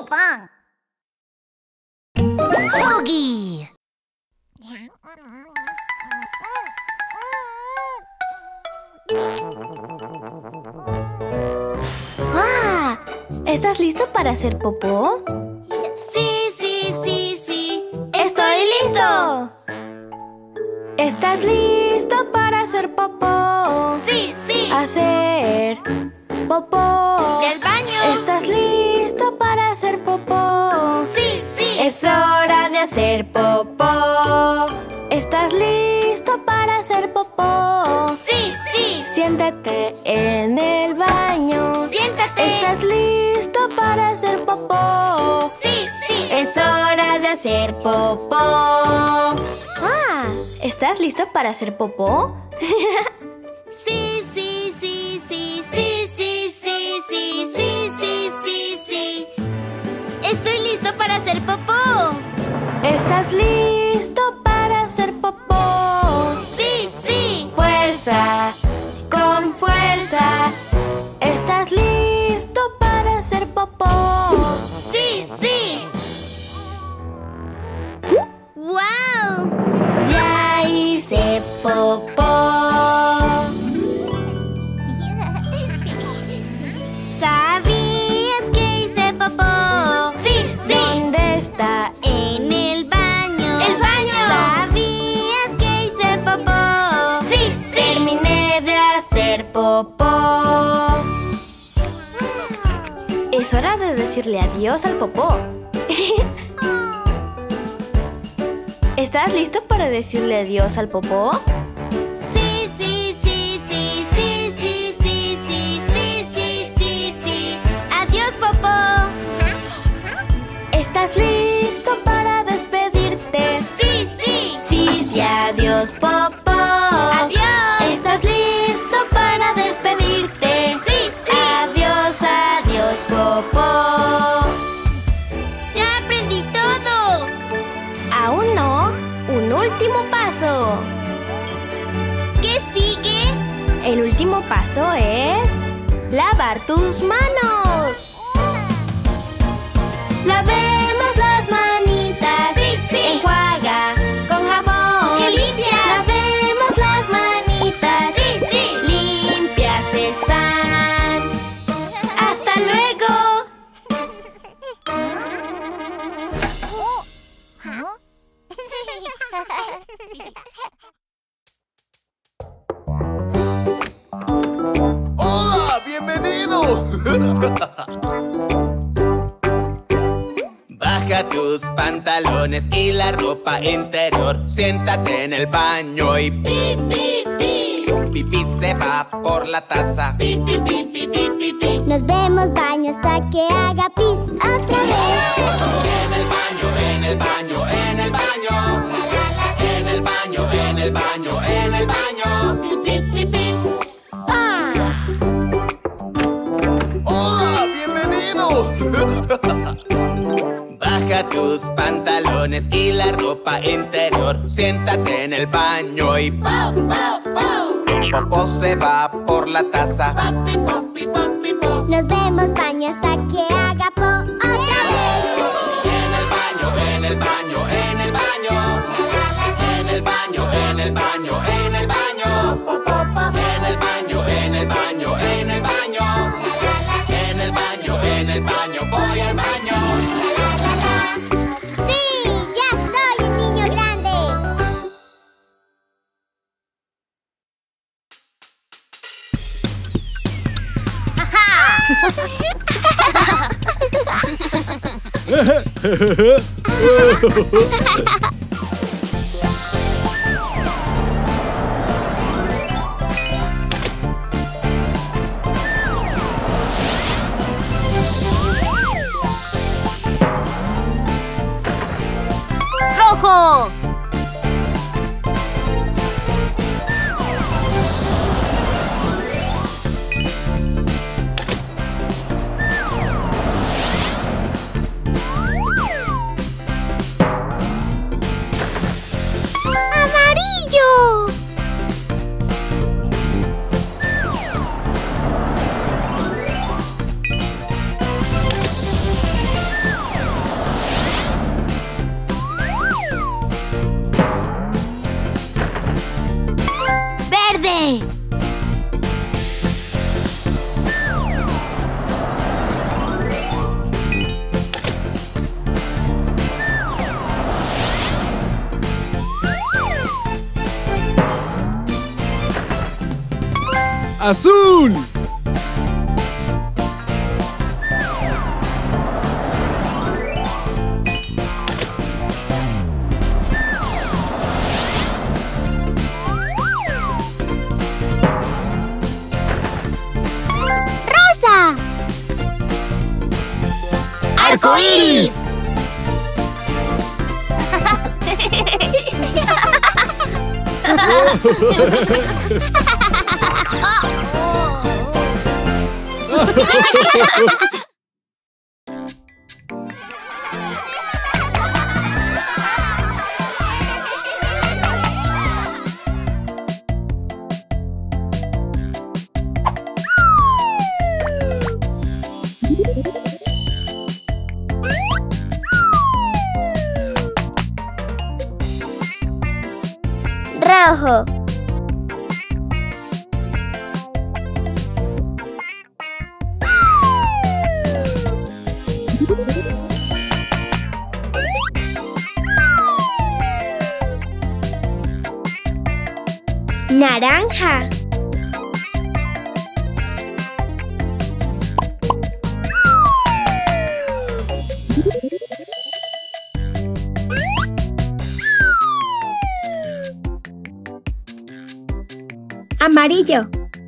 pan. Huggy. ¡Ah! ¿Estás listo para hacer popó? Sí, sí, sí, sí. ¡Estoy listo! ¿Estás listo para hacer popó? Sí, sí. Hacer popó. ¿Del baño? ¿Estás listo para hacer popó? Sí, sí. Es hora de hacer popó. ¿Estás listo para hacer popó? Sí, sí. Siéntate en el baño. Siéntate. ¿Estás listo para hacer popó? Sí, sí. Es hora de hacer popó. Ah, ¿estás listo para hacer popó? Sí, sí, sí, sí, sí, sí, sí, sí, sí, sí, sí, sí. Estoy listo para hacer popó. ¿Estás listo para hacer popó? Sí, sí. Fuerza, con fuerza. ¿Estás listo para hacer popó? Sí, sí. ¡Wow! Ya hice popó. ¿Sabías que hice popó? Sí, sí. ¿Dónde está? En el baño. ¡El baño! ¿Sabías que hice popó? Sí, sí. Terminé de hacer popó. Es hora de decirle adiós al popó. ¿Estás listo para decirle adiós al popó? Sí, sí, sí, sí, sí, sí, sí, sí, sí, sí, sí, sí. Adiós, popó. ¿Estás listo para despedirte? Sí, sí. Sí, sí, adiós, popó. Adiós. ¿Estás listo para despedirte? Sí, sí. Adiós, adiós, popó. Ya aprendí todo. Aún no. Un último paso. ¿Qué sigue? El último paso es lavar tus manos. Lavemos las manitas. Sí, sí. Enjuaga con jabón. ¡Qué limpias! Lavemos las manitas. Sí, sí. Limpias están. ¡Hasta luego! ¡Hola! ¡Bienvenido! Baja tus pantalones y la ropa interior. Siéntate en el baño y pi, pi, pi. Pipí se va por la taza. Pi, pi, pi, pi, pi, pi, pi. Nos vemos baño hasta que haga pis otra vez. En el baño, en el baño, en el baño. En el baño, en el baño, en el baño. Pi, pi, pi, pi. ¡Hola! ¡Bienvenido! Baja tus pantalones y la ropa interior. Siéntate en el baño y pau, pau, pau. Popó se va por la taza. Papi, papi, papi, po. Nos vemos baño hasta que haga po otra vez. En el baño, en el baño, en el baño. En el baño, en el baño, en el baño. Po, po, po. En el baño, en el baño, en el baño. En el baño, en el baño, voy al baño. Sí, ya soy un niño grande. ¡Rojo! ¡Amarillo! ¡Azul! ¡Rosa! ¡Arcoíris! Rojo. Naranja. Amarillo.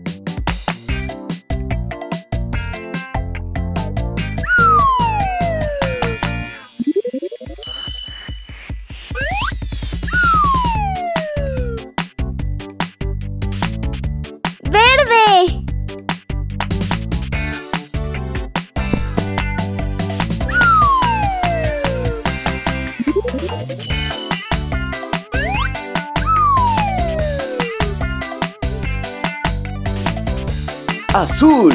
Verde. ¡Azul!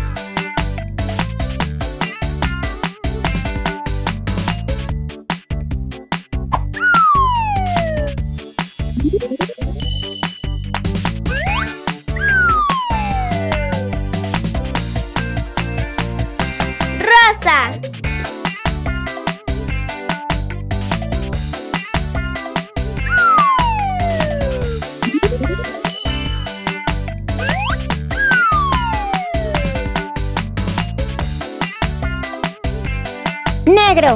Rosa. Negro.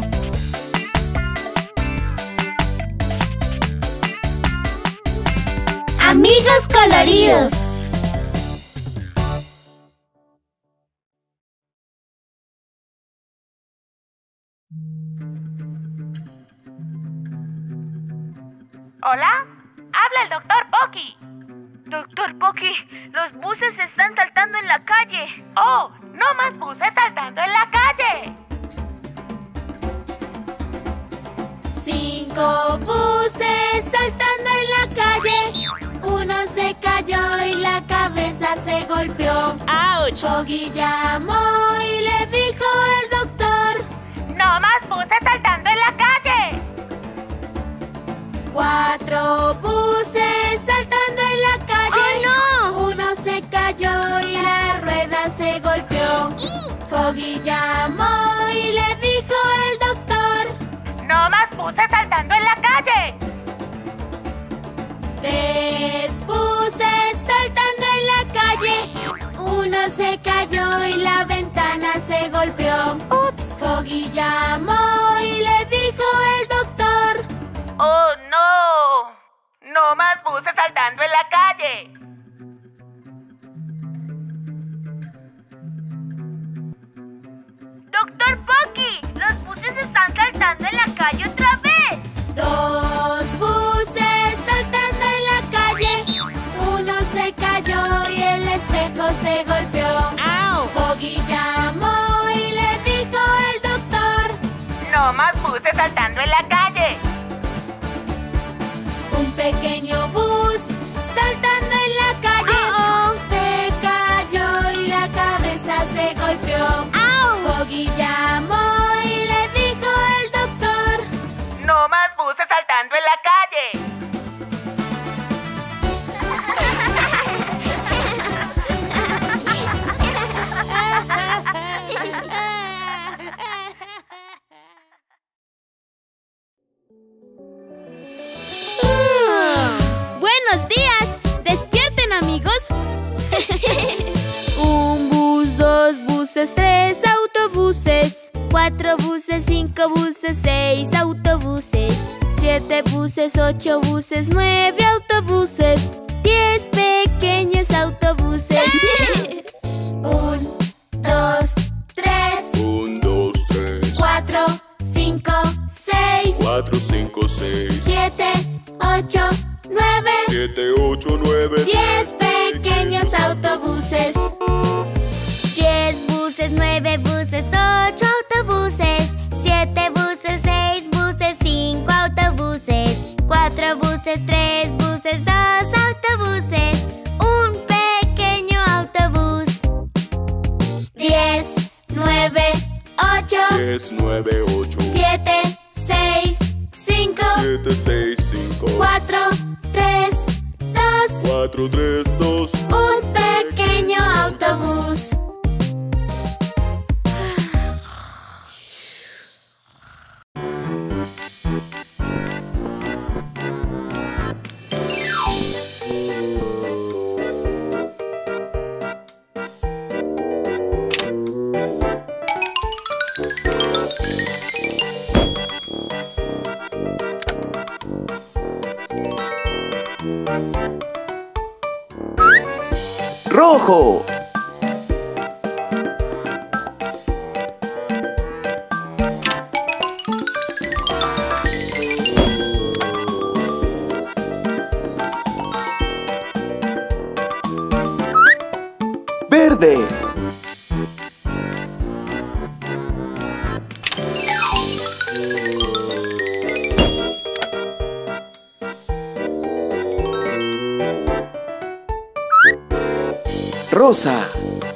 Amigos coloridos. ¿Hola? Habla el Dr. Pocky. Dr. Pocky, los buses están saltando en la calle. ¡Oh! ¡No más buses saltando en la calle! 5 buses saltando en la calle. Uno se cayó y la cabeza se golpeó. ¡Auch! Pocky llamó y le dijo el doctor: ¡No más buses saltando en la calle! 4 buses saltando en la calle. ¡Oh, no! Uno se cayó y la rueda se golpeó. Pocky llamó y le dijo el doctor: ¡No más buses saltando en la calle! 3 buses saltando en la calle. Uno se cayó y la ventana se golpeó. Ups. Pocky llamó y le dijo el doctor: ¡Oh, no! ¡No más buses saltando en la calle! ¡Doctor Pocky! ¡Los buses están saltando en la calle otra vez! 2 buses saltando en la calle. Uno se cayó y el espejo se golpeó. ¡Au! Pocky llamó y le dijo el doctor: ¡No más buses saltando en la calle! Un pequeño bus saltando en la calle. Se cayó y la cabeza se golpeó. Pocky llamó y le dijo el doctor: ¡No más buses saltando en la calle! buses, 3 autobuses. 4 buses, 5 buses, 6 autobuses. 7 buses, 8 buses, 9 autobuses. 10 pequeños autobuses. 1, 2, 3. 1, 2, 3. 4, 5, 6. 4, 5, 6. 7, 8, 9. 7, 8, 9. 10 pequeños autobuses. 10 buses, 9 buses, 8 autobuses. 7 buses, 6 buses, 5 autobuses. 4 buses, 3 buses, 2 autobuses. Un pequeño autobús. 10, 9, 8. 10, 9, 8. 7, 6, 5. 7, 6, 5. 4, 3, 2. 4, 3, 2. Un pequeño autobús. ¡Rojo! ¡Verde! Rosa.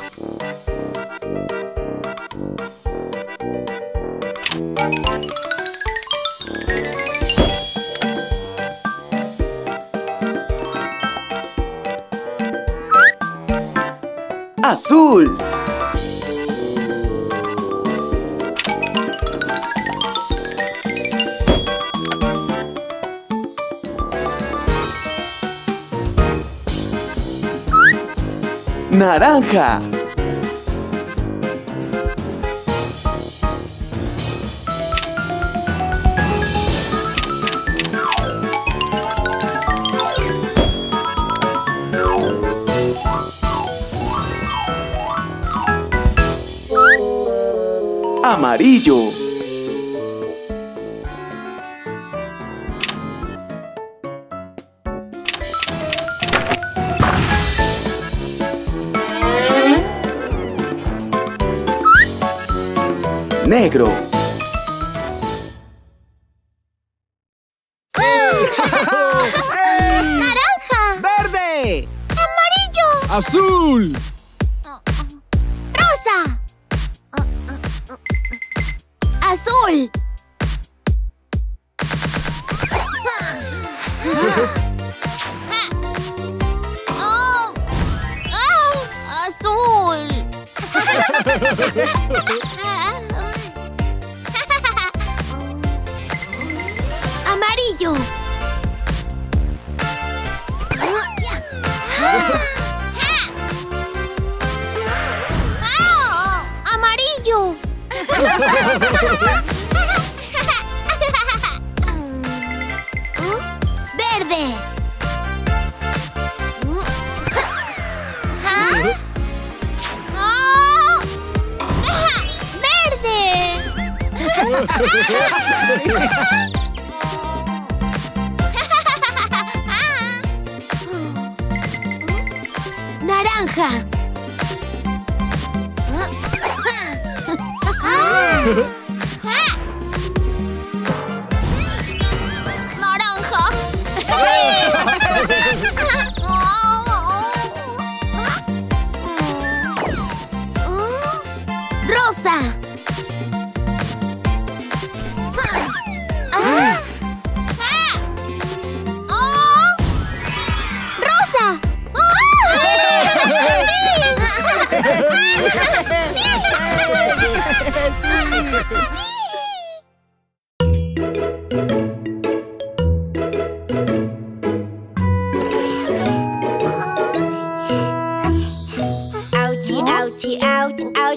Azul. Naranja. Amarillo. Negro. ¡Naranja! ¡Verde! ¡Amarillo! ¡Azul! ¡Rosa! ¡Azul! ¡Oh! ¡Oh! ¡Azul! ¡Amarillo! ¡Oh! ¡Amarillo! ¡Verde! ¡Oh! ¡Verde! Naranja. Naranja. Rosa. Rosa.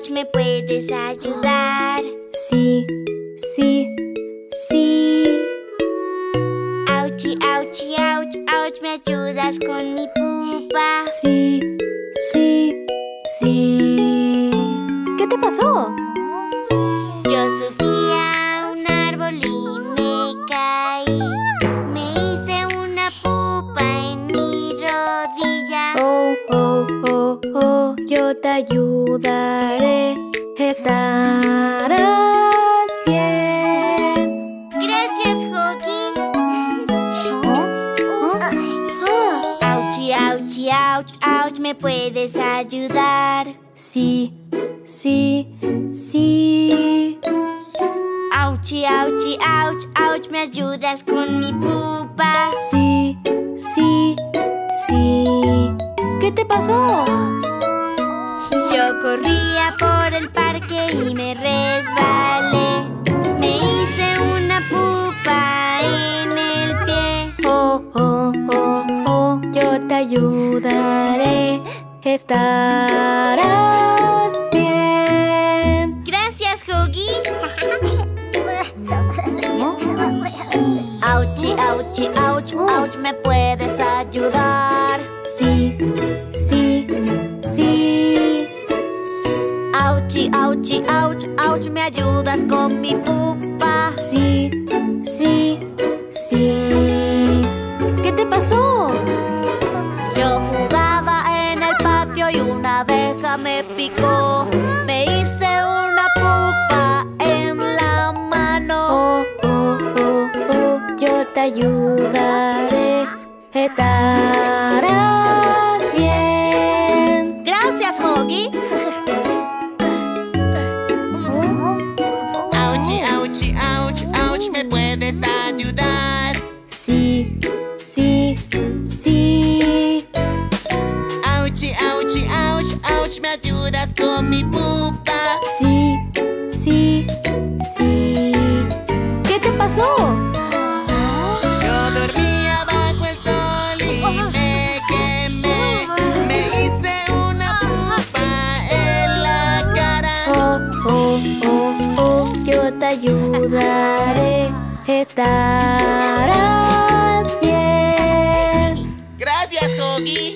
ouch, ¿me puedes ayudar? Sí, sí, sí. Ouchie, ouchie, ouch, ouch, ¿me ayudas con mi pupa? Sí, sí, sí. ¿Qué te pasó? Yo subí a un árbol y me caí. Me hice una pupa en mi rodilla. Oh, oh, oh, oh, yo te ayudaré. Estarás bien. Gracias, Huggy. Ouchie, ouchie, ouch, ouch, ¿me puedes ayudar? Sí, sí, sí. Ouchie, ouchie, ouch, ouch, ¿me ayudas con mi pupa? Sí, sí, sí. ¿Qué te pasó? Yo corría por el parque y me resbalé. Me hice una pupa en el pie. Oh, oh, oh, oh, yo te ayudaré. Estarás bien. Gracias, Huggy. Ouchie, ouchie, ouch, ouch, ¿me puedes ayudar? Sí, sí, sí. Ouchie, ouchie, ouch, ouch, ¿me ayudas con mi pupa? Sí, sí, sí. ¿Qué te pasó? Yo jugaba en el patio y una abeja me picó. Me hice una pupa en la mano. Oh, oh, oh, oh, yo te ayudaré. Estarás bien. Gracias, Huggy. Ouchie, ouchie, ouch, ouch, ¿me puedes ayudar? Sí, sí, sí. Ouchie, ouchie, ouch, ouch, ¿me ayudas con mi pupa? Sí, sí, sí. ¿Qué te pasó? Yo dormía bajo el sol y me quemé. Me hice una pupa en la cara. Oh, oh, oh, oh, yo te ayudaré. Estarás bien. Gracias, Huggy.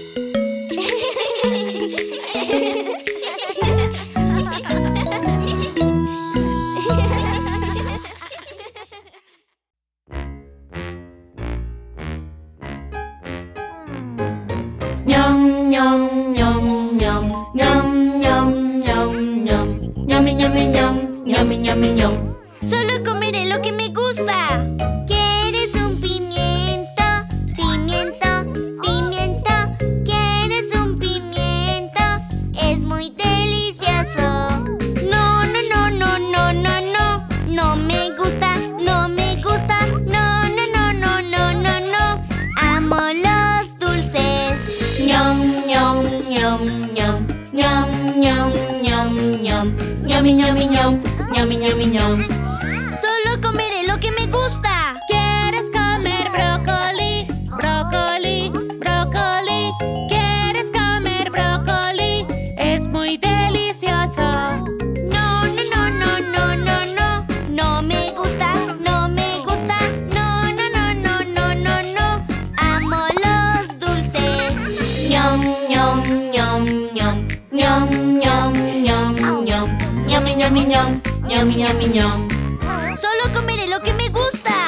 Ñom, ñom, ñom, ñom, ñom, ñom, ñom, ñom. Ñomi, ñomi, ñom, ñomi, ñomi, ñom. Solo comeré lo que me gusta. ¿Quieres un pimiento? Pimiento, pimiento. ¿Quieres un pimiento? Es muy delicioso. No, no, no, no, no, no, no. No me gusta, no me gusta. No, no, no, no, no, no, no. Amo los dulces. Ñom, ñom, ñom, ñom, ñom, ñom, ñom, ñom. Ñomi, ñomi, ñom, ñomi, ñomi, ñom. Solo comeré lo que me gusta. ¿Quieres comer brócoli? Brócoli, brócoli. ¿Quieres comer brócoli? Es muy delicioso. No, no, no, no, no, no, no. No me gusta, no me gusta. No, no, no, no, no, no, no. Amo los dulces. Ñom, ñom, ñom, ñom, ñom, ñom, ñom, ñom. Ñomi, ñomi, ñom, ñomi, ñomi, ñom. Solo comeré lo que me gusta.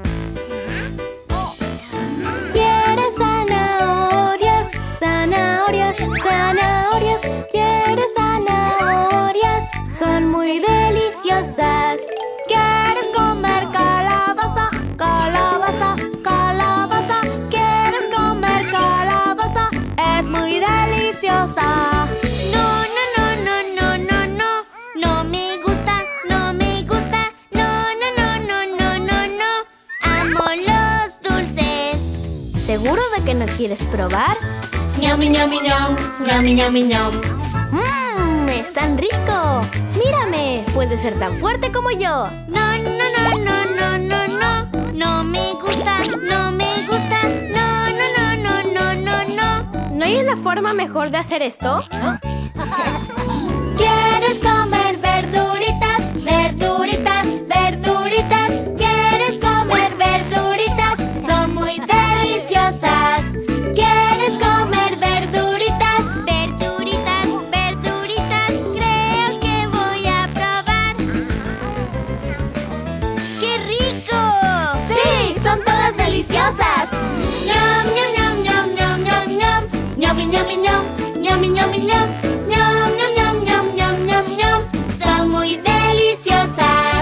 ¿Quieres zanahorias? Zanahorias, zanahorias. ¿Quieres zanahorias? Son muy deliciosas. ¿Quieres comer calabaza? Calabaza, calabaza. ¿Quieres comer calabaza? Es muy deliciosa. No, no, no, no, no, no, no. No me gusta, no me gusta. No, no, no, no, no, no, no. Amo los dulces. ¿Seguro de que no quieres probar? Ñomi, ñomi, ñom, ñomi, ñomi, ñom. ¡Es tan rico! ¡Mírame! Puede ser tan fuerte como yo. No, no, no, no, no, no, no. No me gusta, no me gusta. No, no, no, no, no, no, no. ¿No hay una forma mejor de hacer esto? ¿Quieres comer ñomi, ñom, ñomi, ñomi, ñom, ñom, ñom, ñom, ñom, ñom, ñom, ñom. Son muy deliciosas.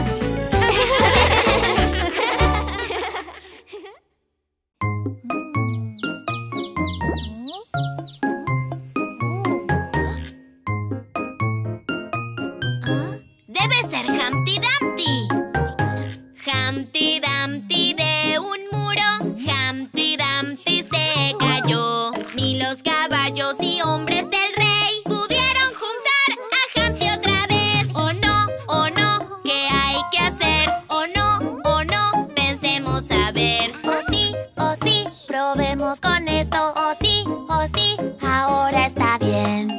Debe ser Humpty Dumpty. Humpty Dumpty de un muro, Humpty Dumpty se cayó. Ni los caballos y hombres del rey pudieron juntar a Humpty otra vez. Oh no, ¿qué hay que hacer? Oh no, pensemos a ver. Oh sí, probemos con esto. Oh sí, ahora está bien.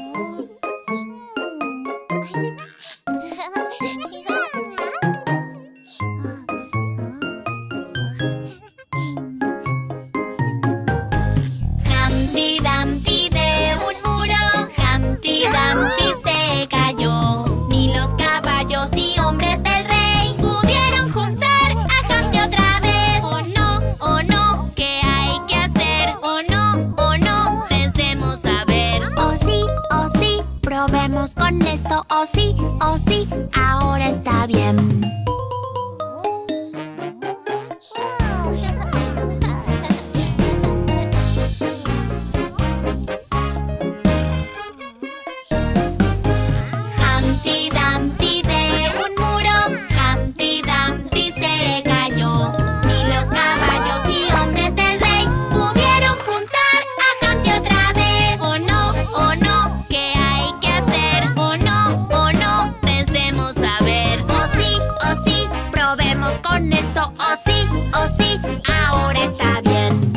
Humpty Dumpty de un muro, Humpty Dumpty se cayó. Ni los caballos y hombres del rey pudieron juntar a Humpty otra vez. Oh no, ¿qué hay que hacer? Oh no, pensemos a ver. Oh sí, probemos con esto. Oh sí, ahora está bien. Humpty Dumpty de un muro, Humpty Dumpty se cayó. Ni los caballos y hombres del rey pudieron juntar a Humpty otra vez. Oh no, ¿qué hay que hacer? Oh no, pensemos a ver. Oh sí, probemos con esto. Oh sí, ahora está bien.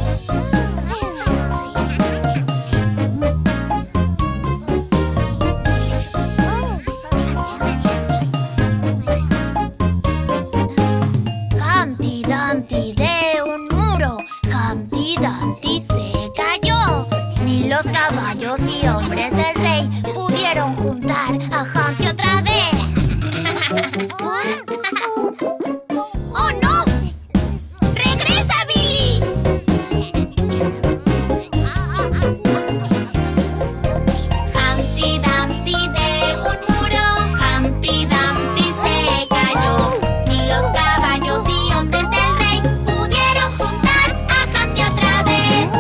Humpty Dumpty de un muro, Humpty Dumpty se cayó. Ni los caballos y hombres del rey pudieron juntar a Humpty otra vez. ¡Oh no! ¡Regresa, Billy! Humpty Dumpty de un muro, Humpty Dumpty se cayó. Ni los caballos y hombres del rey pudieron juntar a Humpty otra vez.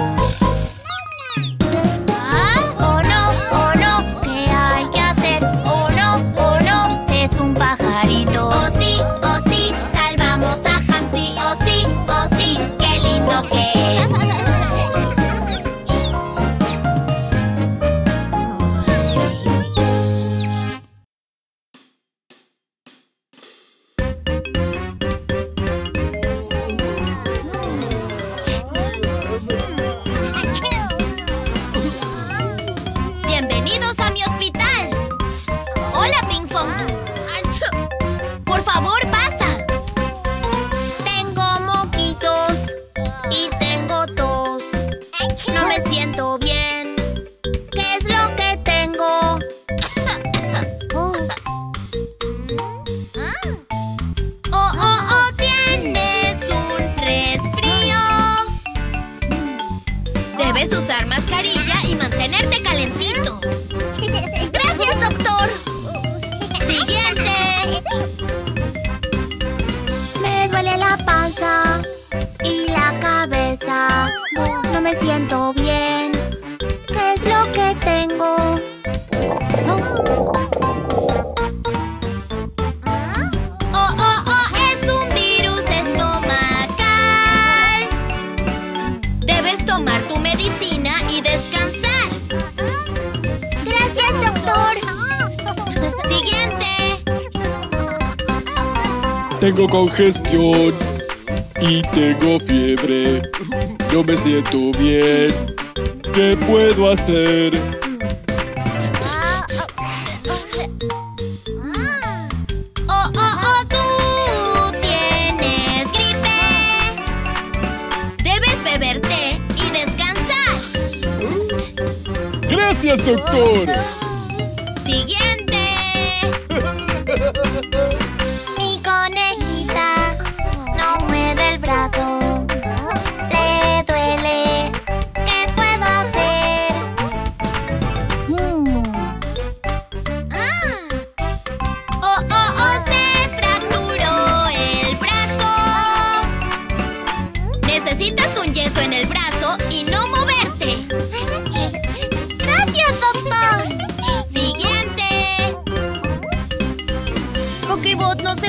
Oh no, ¿qué hay que hacer? Oh no, es un pajarito. Oh sí, salvamos a Humpty. Oh sí, qué lindo que es. Bienvenidos a mi hospital. Hola, Ping Pong. Por favor, pasa. Tengo moquitos y tengo tos. No me siento bien. ¿Qué es lo que tengo? Oh, tienes un resfrío. Debes usar mascarilla y mantenerte calentito. Gracias, doctor. Siguiente. Me duele la panza y la cabeza. No me siento bien. ¿Qué es lo que tengo? Oh, es un virus estomacal. Debes tomar tu medicina y descansar. Gracias, doctor. Siguiente. Tengo congestión y tengo fiebre. No me siento bien. ¿Qué puedo hacer? Oh, tú tienes gripe. Debes beber té y descansar. Gracias, doctor. Siguiente. Mi conejita no mueve el brazo. Le duele. ¿Qué puedo hacer?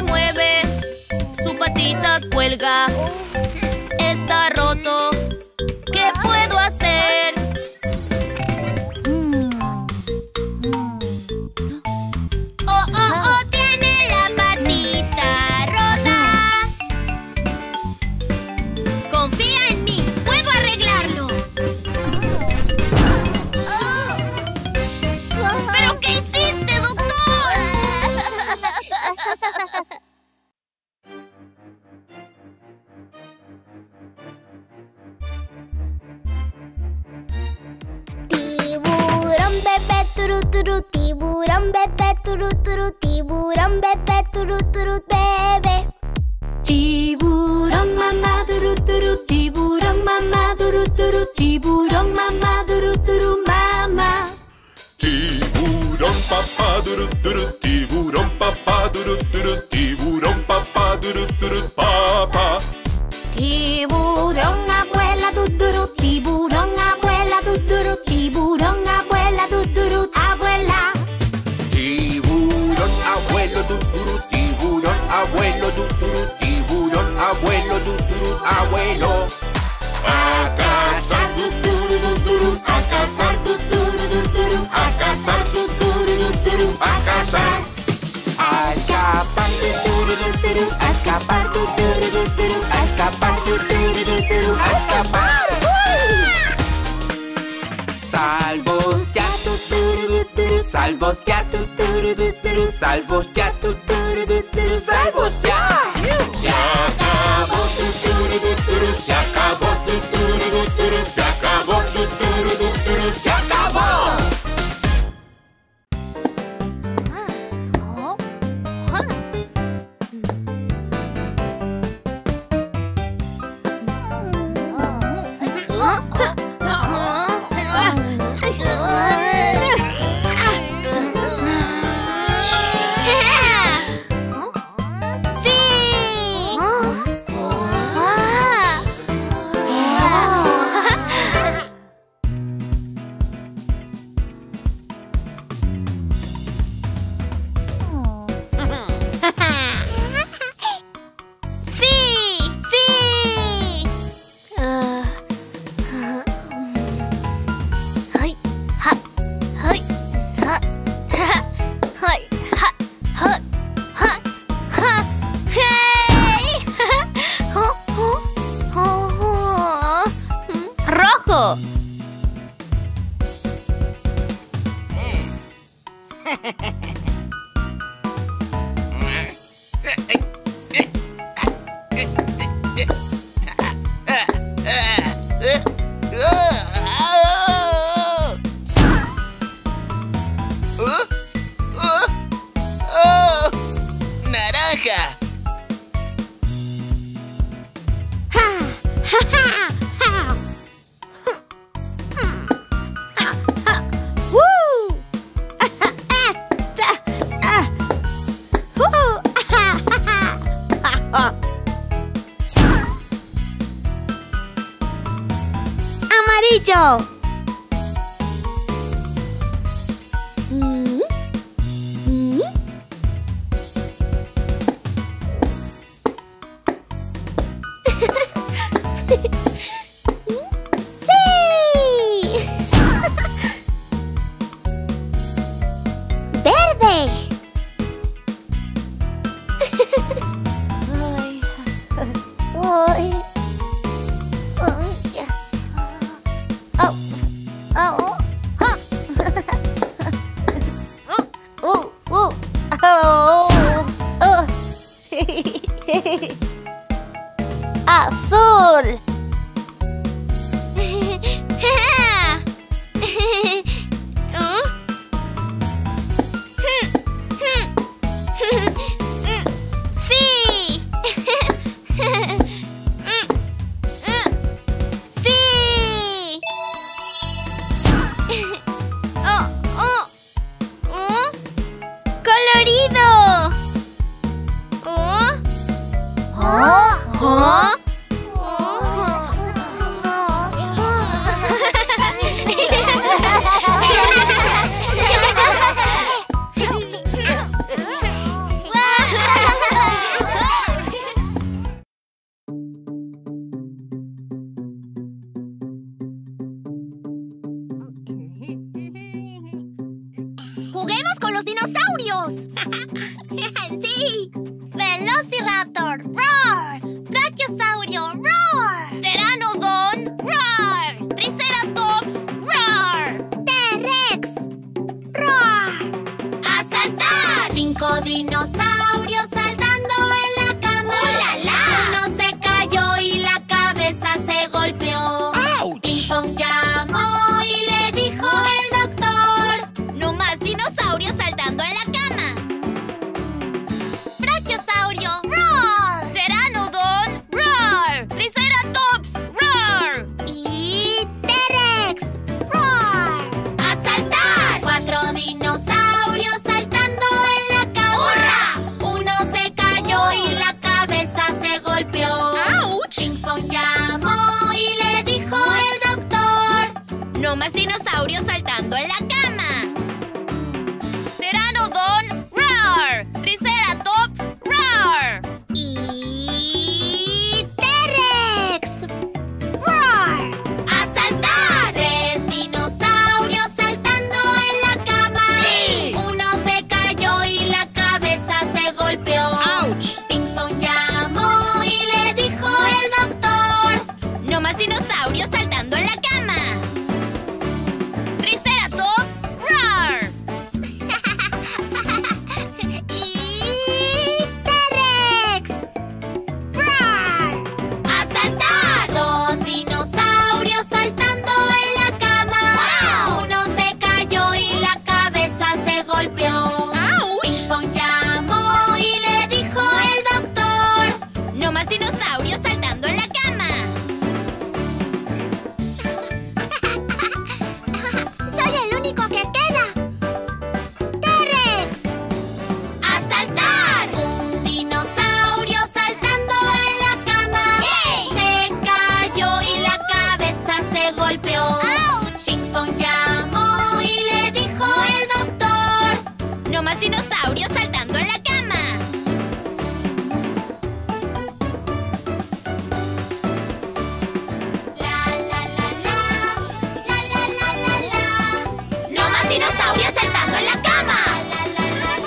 mueve, su patita cuelga. Está roto, ¿qué puedo hacer? Oh, tiene la patita rota. Confía en mí, puedo arreglarlo. ¿Pero qué hiciste, doctor? Tiburón bebé turu turu, tiburón bebé turu turu, tiburón bebé turu turu bebé. Tiburón mamá duru duru, tiburón mamá duru duru, tiburón mamá duru duru mamá. Tiburón papá duru duru, tiburón papá duru duru, tiburón papá duru duru papá. Tiburón abuela duduru, tiburón abuela duduru, tiburón abuela duduru abuela. Tiburón abuelo duduru, tiburón abuelo duduru, tiburón abuelo duduru abuelo. A cazar duduru duduru, a cazar duduru duduru, a cazar duduru duduru, a cazar. A escapar duduru duduru, a escapar duduru duduru, a escapar duduru duduru, a escapar. Salvos ya duduru duduru, salvos ya duduru duduru, salvos ya duduru duduru, salvos ya. Se acabó duduru duduru, se acabó duduru duduru, se acabó duduru duduru, se acabó. Amarillo. Azul. Sí. Sí. Colorido. Velociraptor, roar. Brachiosaurio, roar. Pteranodon, roar. Triceratops, roar. T-Rex, roar. ¡A saltar! 5 dinosaurios saltando en la cama. ¡Oh, la, la! Uno se cayó y la cabeza se golpeó. Ping Pong llamó y le dijo el doctor: No más dinosaurios saltando en la cama. Brachiosaurio, roar. Pteranodon, roar. Triceratops, roar. Y T-Rex, roar. ¡A saltar! 4 dinosaurios saltando en la cama. ¡Hurra! Uno se cayó y la cabeza se golpeó. ¡Auch! Ping Pong llamó y le dijo el doctor: No más dinosaurios saltando en la cama. Pteranodon, roar. Triceratops, roar. Y T-Rex, roar. ¡A saltar! 3 dinosaurios saltando en la cama. ¡Sí! Uno se cayó y la cabeza se golpeó. ¡Auch! Ping Pong llamó y le dijo el doctor: No más dinosaurios saltando en la cama. Triceratops, roar. Y T-Rex, roar. ¡A saltar! 2 dinosaurios saltando en la cama. ¡Wow! Uno se cayó y la cabeza se golpeó. ¡Auch! Ping Pong llamó y le dijo el doctor: No más dinosaurios saltando en la cama. Soy el único que queda. T-Rex, ¡A saltar! Un dinosaurio saltando en la cama. ¡Yay! Se cayó y la cabeza se golpeó. ¡Auch! Ping Pong llamó y le dijo el doctor: No más dinosaurios saltando en la cama. La la la la, la la la la la. No más dinosaurios saltando en la cama. La la la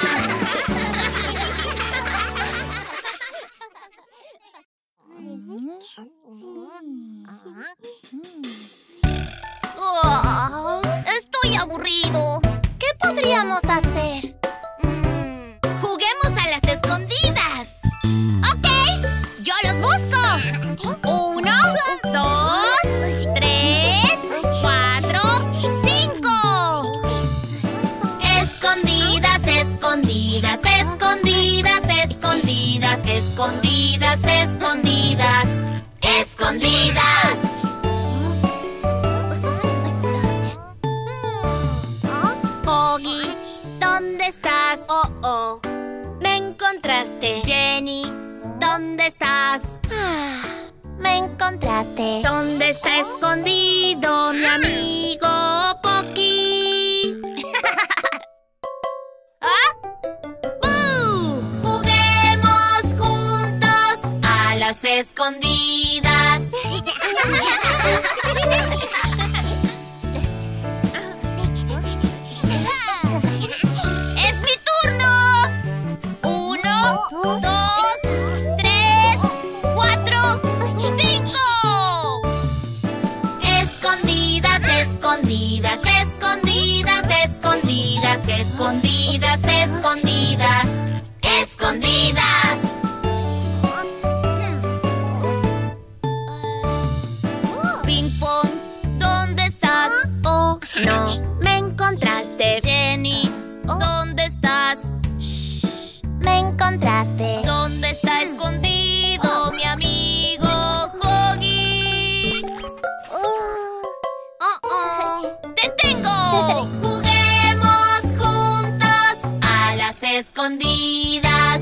Oh, estoy aburrido. ¿qué podríamos hacer? Juguemos a las escondidas. Ok, yo los busco. 1, 2, 3, 4, 5. Escondidas, escondidas, escondidas, escondidas, escondidas, escondidas, escondidas. Poggy, ¿dónde estás? Oh, me encontraste. Jenny, ¿dónde estás? Me encontraste. ¿Dónde está escondido mi amigo Pocky? ¡Bú! Juguemos juntos a las escondidas. ¡Es mi turno! 1, 2, 3, 4, 5. Escondidas, escondidas, escondidas, escondidas, escondidas, escondidas, escondidas. Ping Pong, ¿dónde estás? Oh, no, me encontraste. Jenny, ¿dónde estás? Me encontraste. ¿Dónde está escondido mi amigo Hoggy? ¡Te tengo! Juguemos juntos a las escondidas.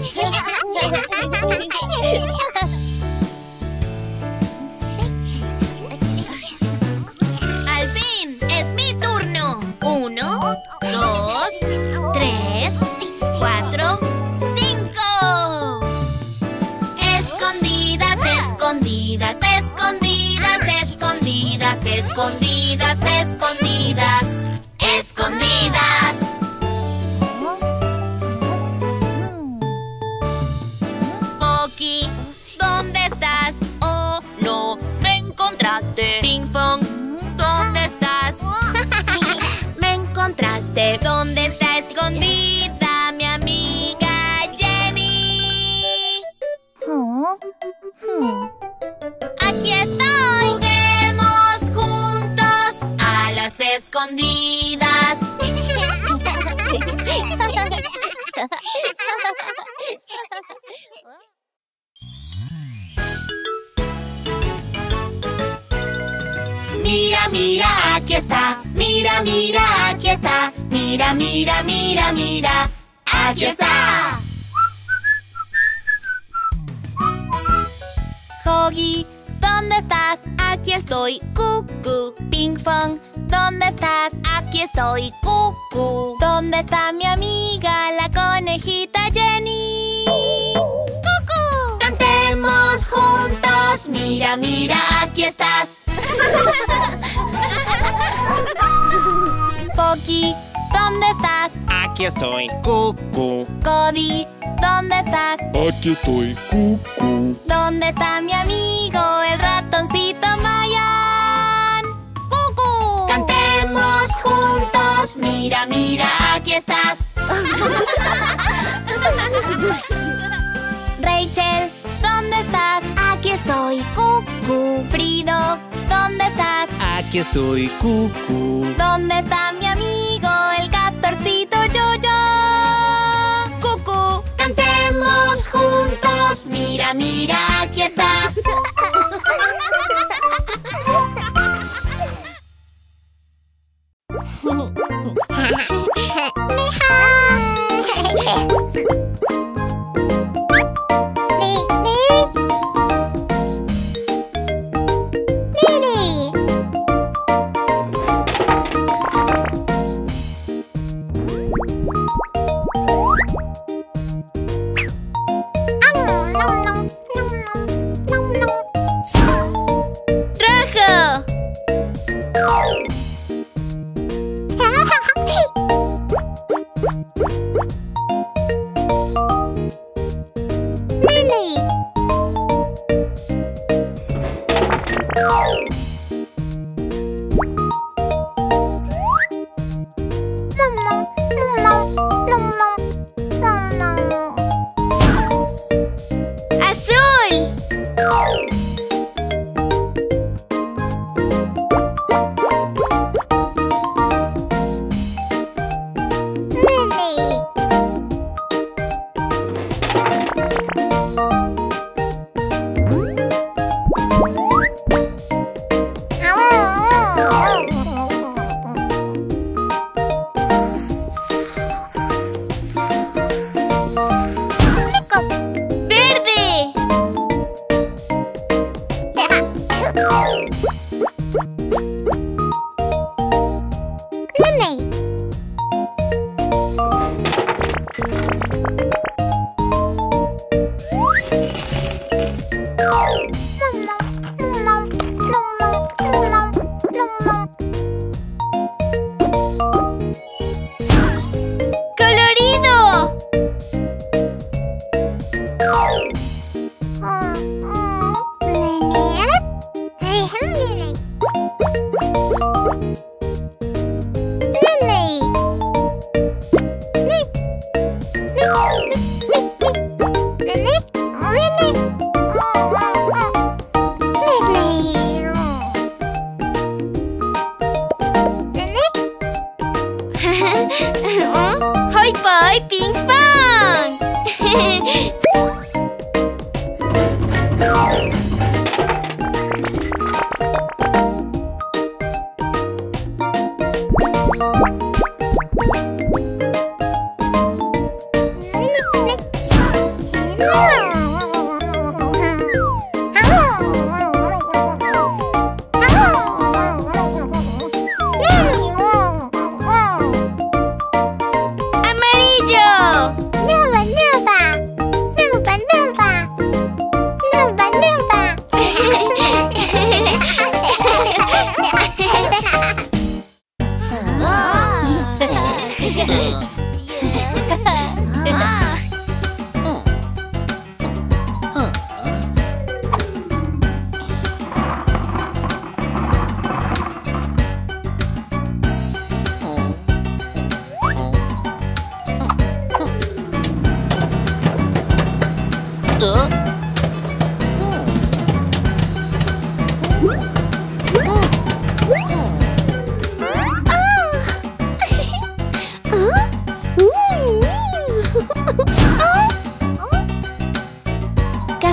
Al fin, es mi turno. 1, 2, 3, 4, 5. Escondidas, escondidas, escondidas, escondidas, escondidas, escondidas, escondidas. Pocky, ¿dónde estás? Oh, no, me encontraste. Ping Pong, ¿dónde estás? Me encontraste. ¿Dónde está escondida mi amiga Jenny? Aquí estoy. Juguemos juntos a las escondidas. Mira, mira, aquí está. Mira, mira, aquí está. Mira, mira, mira, mira. Aquí está. Hoggy, ¿dónde estás? Aquí estoy, Cucu. Ping Pong, ¿dónde estás? Aquí estoy, Cucu. ¿Dónde está mi amiga, la conejita Jenny? ¡Cucu! Cantemos juntos. Mira, mira, aquí estás. Pocky, ¿dónde estás? Aquí estoy, Cucu. Cody, ¿dónde estás? Aquí estoy, Cucu. ¿Dónde está mi amigo, el ratoncito Mayan? ¡Cucu! Cantemos juntos. Mira, mira, aquí estás. Rachel, ¿dónde estás? Aquí estoy, Cucu. Frido, ¿dónde estás? Aquí estoy, Cucu. ¿Dónde está mi amigo, el castorcito Yoyo? ¡Cucu! Cantemos juntos. Mira, mira, aquí estás. ¡Rojo! ¡Azul! ¡Verde! ¡Colorido! ¡Hoy voy, Ping Pong!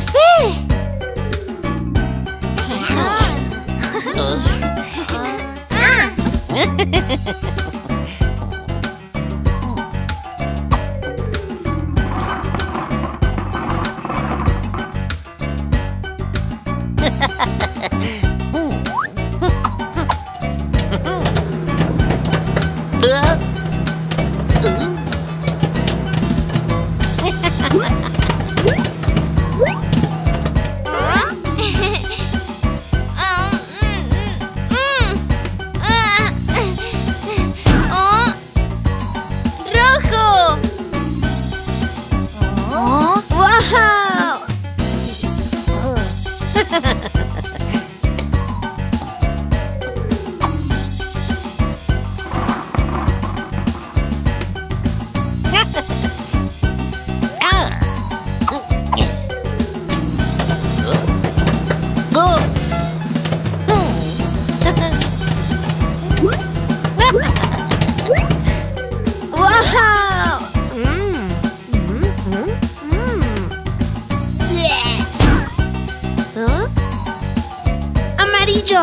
café. Amarillo.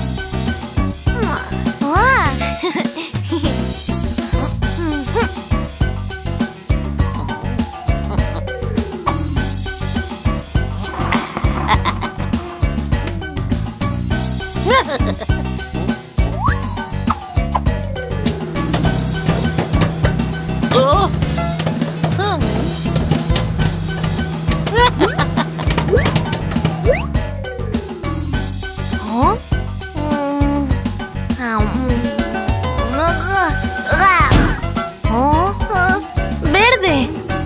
Verde.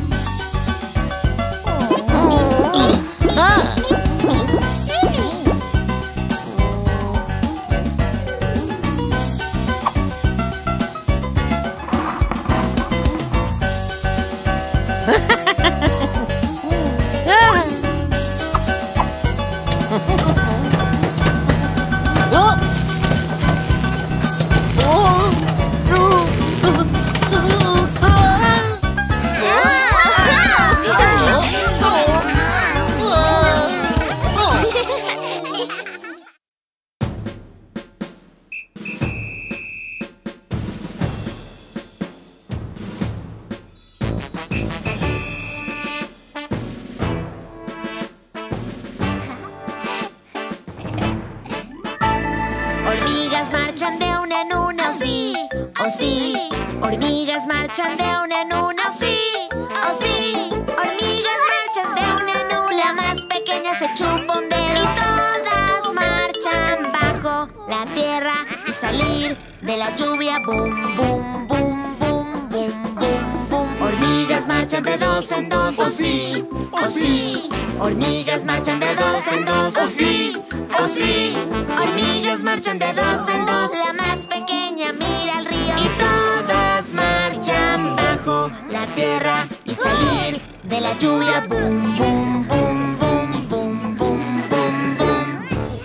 Hormigas marchan de una en una, oh sí, oh sí. Hormigas marchan de una en una, oh sí, oh sí. Hormigas marchan de una en una. La más pequeña se chupa un dedo y todas marchan bajo la tierra y salir de la lluvia. Boom, boom, boom, boom, boom, boom, boom. Hormigas marchan de dos en dos, oh sí, oh sí. Hormigas marchan de dos en dos, oh sí, oh sí. Hormigas marchan de dos en dos. La más pequeña mira al río y todas marchan bajo la tierra y salir de la lluvia. Boom, boom, boom, boom, boom, boom, boom, boom.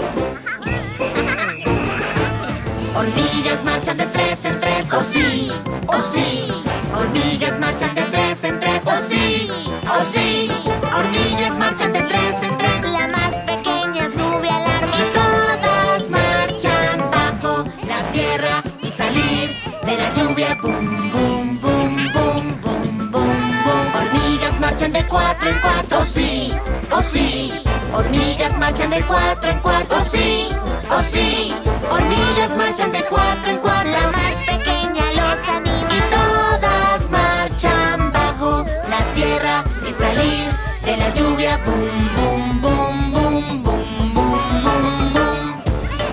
Hormigas marchan de tres en tres, oh sí, oh sí. Hormigas marchan de tres en tres, oh sí, oh sí. Hormigas marchan de tres en tres. La más pequeña sube al árbol y todas marchan bajo la tierra y salir de la lluvia. Boom, boom, boom, boom, boom, boom, boom. Hormigas marchan de cuatro en cuatro, oh sí, oh sí. Hormigas marchan de cuatro en cuatro, oh sí, oh sí. Hormigas marchan de cuatro en cuatro. La más pequeña los anima y todas marchan bajo la tierra y salir de la lluvia. Boom, boom, boom, boom, boom, boom, boom, boom.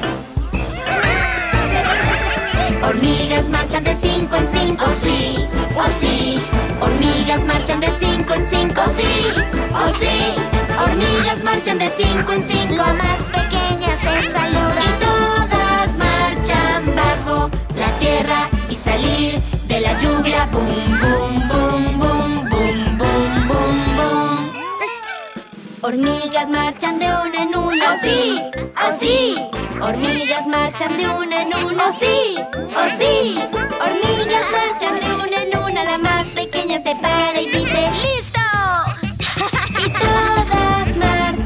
Hormigas marchan de cinco en cinco, oh sí, oh sí. Hormigas marchan de cinco en cinco, oh sí, oh sí. Hormigas marchan de cinco en cinco. La más pequeña se saluda y todas marchan bajo la tierra y salir de la lluvia. Boom, boom, boom, boom, boom, boom, boom, boom. Hormigas marchan de una en una, oh sí, oh sí. Hormigas marchan de una en una, oh sí, oh sí. Hormigas marchan de una en una. La más pequeña se para y dice ¡listo! Y todas marchan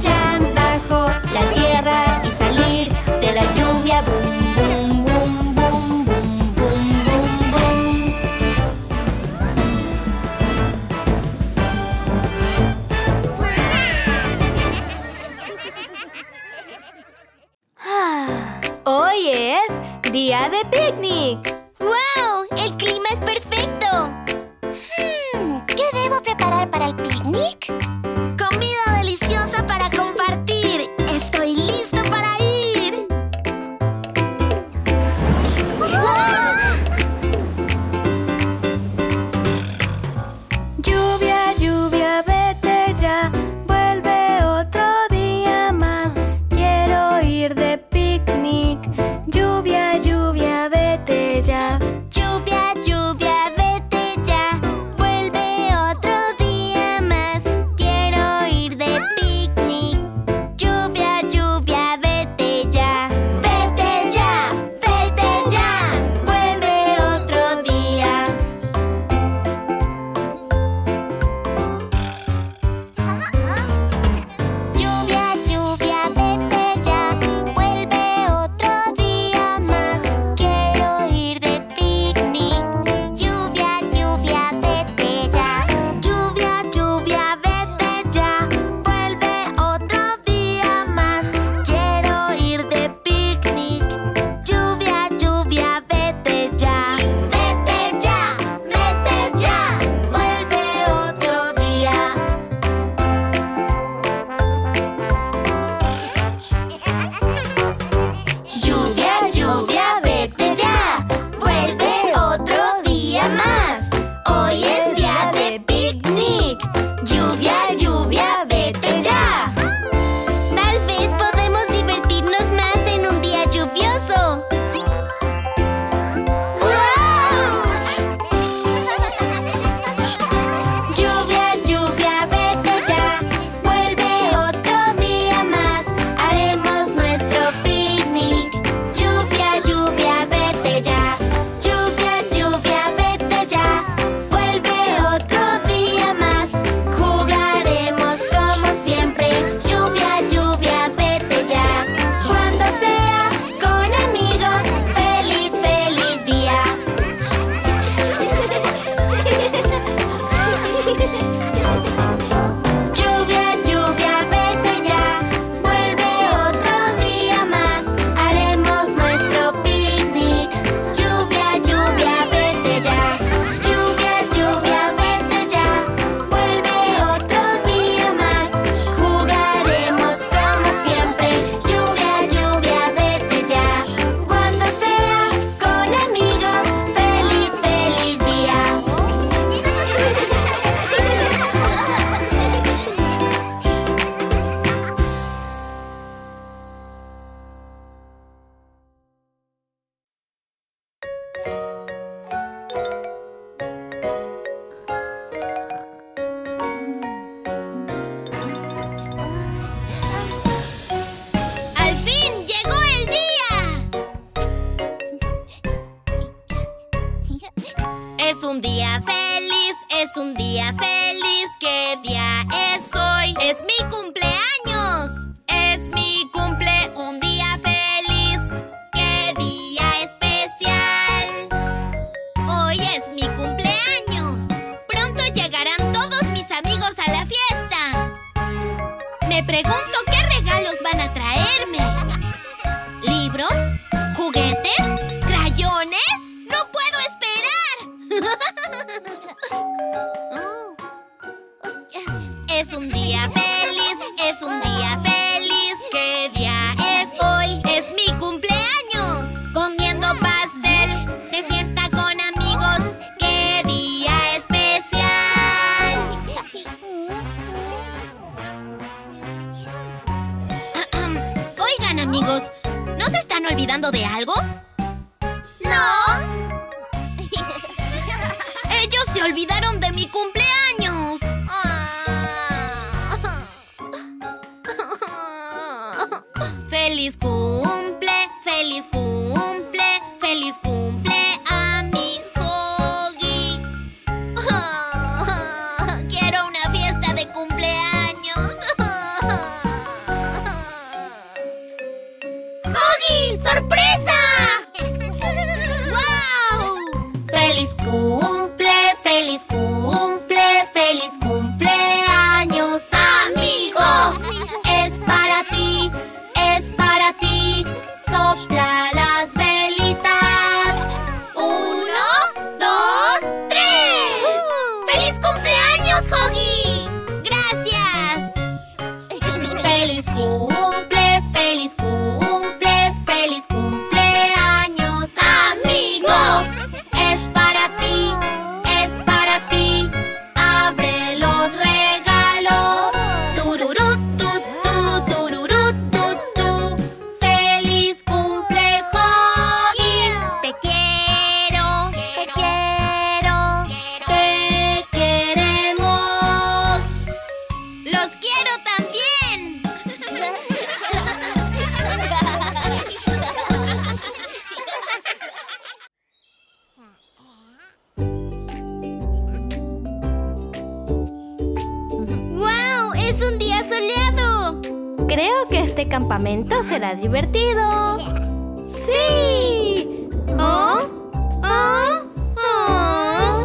día de picnic. ¡Wow! ¡El clima es perfecto! ¿Qué debo preparar para el picnic? ¡Comida deliciosa para compartir! ¡Estoy listo para ir! Lluvia, lluvia, vete ya. Vuelve otro día más. Quiero ir de picnic. Lluvia, lluvia, vete ya. Lluvia, lluvia, vete ya. Vuelve otro día más. Quiero ir de picnic. Lluvia, lluvia, vete ya. Vete ya, vete ya. Vuelve otro día. Lluvia, lluvia, vete ya. Vuelve otro día más. Quiero ir de picnic. Lluvia, lluvia, vete ya. Lluvia, lluvia, vete ya. Vuelve otro día más. Quiero ir de picnic. Lluvia, lluvia, vete ya. Vete ya, vete ya. Vuelve otro día. Lluvia, lluvia, vete ya. Vuelve otro día más. Hoy es día de picnic. Lluvia, lluvia, vete ya. Tal vez podemos divertirnos más en un día lluvioso. Lluvia, lluvia, vete ya. Vuelve otro día más. Haremos nuestro picnic. Lluvia, lluvia, vete ya. Lluvia, lluvia, vete ya. Vuelve otro día más. Jugaremos como siempre. Lluvia, lluvia, vete ya. Cuando sea con amigos. Feliz, feliz día. Lluvia, lluvia, vete ya. Vuelve otro día más. Haremos nuestro picnic. Lluvia, lluvia, vete ya. Lluvia, lluvia, vete ya. Vuelve otro día más. Jugaremos como siempre. Lluvia, lluvia, vete ya. Cuando sea con amigos. Feliz, feliz día. ¡Al fin llegó el día! Es un día feliz, es un día feliz. ¿Qué día es hoy? ¡Es mi cumpleaños! Es mi cumple, un día feliz. ¡Qué día especial! Hoy es mi cumpleaños. Pronto llegarán todos mis amigos a la fiesta. Me pregunto qué regalos van a traerme. ¿Libros? ¿Juguetes? ¿Crayones? ¡No puedo esperar! Es un día feliz, es un día feliz. ¿Qué día es hoy? Es mi cumpleaños. Comiendo pastel, de fiesta con amigos. ¡Qué día especial! Oigan, amigos, ¿no se están olvidando de algo? ¡No! ¡Ellos se olvidaron de mi cumpleaños! ¡Feliz cumple! ¡Feliz cumple! ¡Feliz cumple a mi Foggy! ¡Quiero una fiesta de cumpleaños! ¡Foggy! ¡Sorpresa! ¡Wow! ¡Feliz cumple! ¡Feliz cumple! Feliz cumple, feliz cumple, feliz cumpleaños, amigo. Es para ti, abre los regalos. Tururú, tu, tururú, tu. Feliz cumple, Hoggy. Te quiero, te queremos. Los quiero también. ¡Guau! ¡Es un día soleado! Creo que este campamento será divertido. ¡Sí! ¿Oh? ¿Oh? ¿Oh?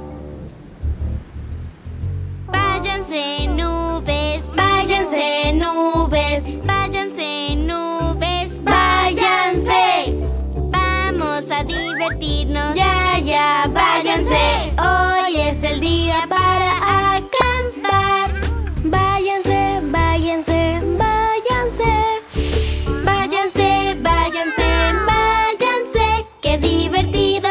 Váyanse nubes, váyanse nubes, váyanse nubes, váyanse. Vamos a divertirnos. Ya, váyanse. Hoy es el día para acampar. Váyanse, váyanse, váyanse. Váyanse, váyanse, váyanse. ¡Qué divertido!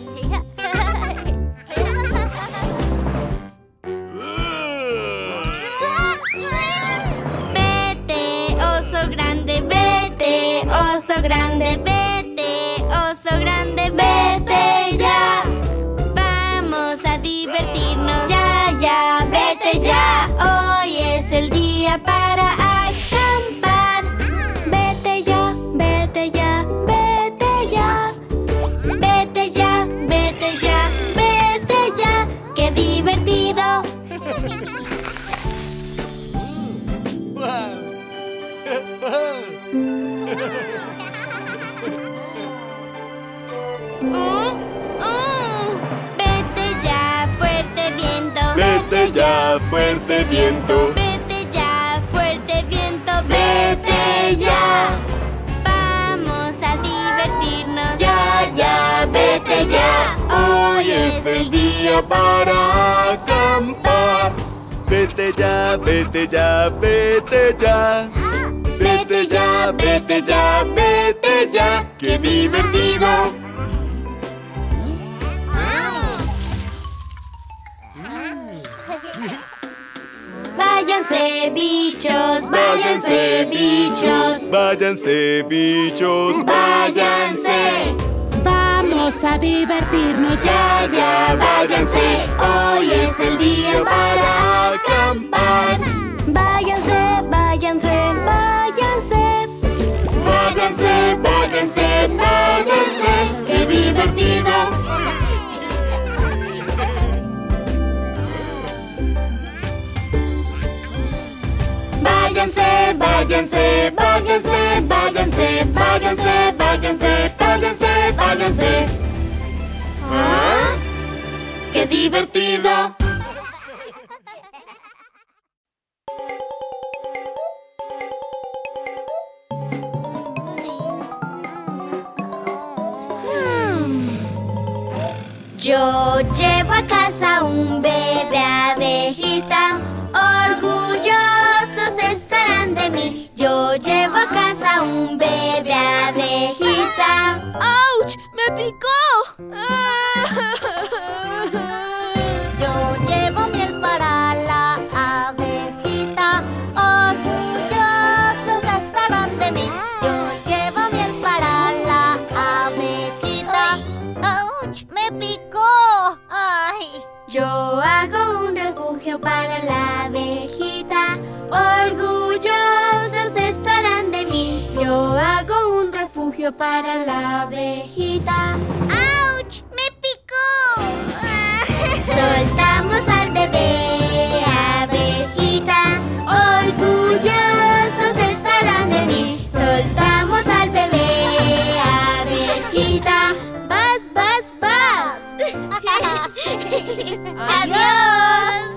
Vete, oso grande, vete, oso grande, vete, oso grande, vete ya. Vamos a divertirnos. Ya, vete ya. Hoy es el día para acampar. Vete ya, vete ya, vete ya. Vete ya, vete ya, vete ya. ¡Qué divertido! Vete ya, fuerte viento. Vete ya, fuerte viento. Vete ya, fuerte viento. Vete ya. Vamos a divertirnos. Ya, vete ya. Hoy es el día para acampar. Vete ya, vete ya, vete ya. Vete ya, vete ya, vete ya. ¡Qué divertido! Váyanse bichos, váyanse bichos. Váyanse, bichos. Váyanse. Vamos a divertirnos. Ya, váyanse. Hoy es el día para acampar. Váyanse, váyanse, váyanse. Váyanse, váyanse, váyanse. ¡Qué divertido! Váyanse, váyanse, váyanse, váyanse, váyanse, váyanse, váyanse, váyanse. ¿Ah? ¡Qué divertido! Yo llevo a casa un bebé abejita, orgullosos estarán de mí. Yo llevo a casa un bebé abejita. ¡Auch! ¡Me picó! Yo llevo miel para la abejita, orgullosos estarán de mí. Yo llevo miel para la abejita. ¡Auch! ¡Me picó! ¡Ay! Yo hago un refugio para la abejita, orgullosos estarán de mí. Yo hago un refugio para la abejita. ¡Auch! ¡Me picó! Soltamos al bebé abejita, orgullosos estarán de mí. Soltamos al bebé abejita. ¡Vas, vas, vas! ¡Adiós!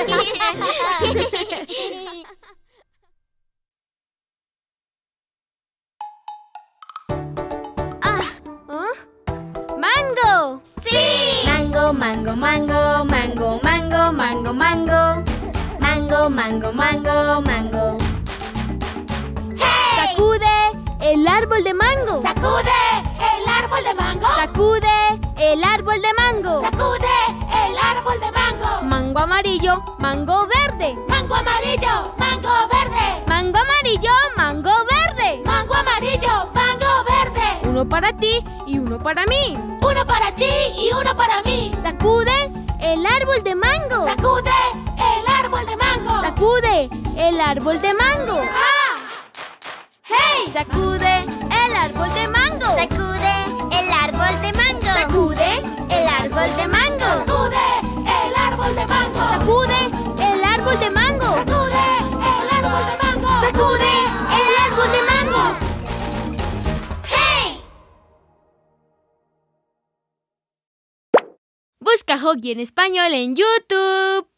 ¡Mango! ¡Sí! Mango, mango, mango, mango, mango, mango, mango. Mango, mango, mango, mango. árbol de mango. ¡Sacude el árbol de mango! Sacude el árbol de mango. ¡Sacude el árbol de mango! Mango amarillo, mango verde. ¡Mango amarillo, mango verde! Mango amarillo, mango verde. ¡Mango amarillo, mango verde! Uno para ti y uno para mí. Uno para ti y uno para mí. Sacude el árbol de mango. ¡Sacude el árbol de mango! Sacude el árbol de mango. ¡Ah! ¡Hey! Sacude el árbol de mango. Sacude el árbol de mango. Sacude el árbol de mango. ¡Sacude el árbol de mango! Sacude el árbol de mango. ¡Sacude el árbol de mango! Sacude el árbol de mango. ¡Hey! Busca Hoggy en español en YouTube.